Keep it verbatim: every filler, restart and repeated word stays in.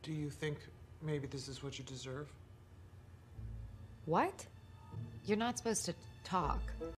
Do you think maybe this is what you deserve? What? You're not supposed to talk.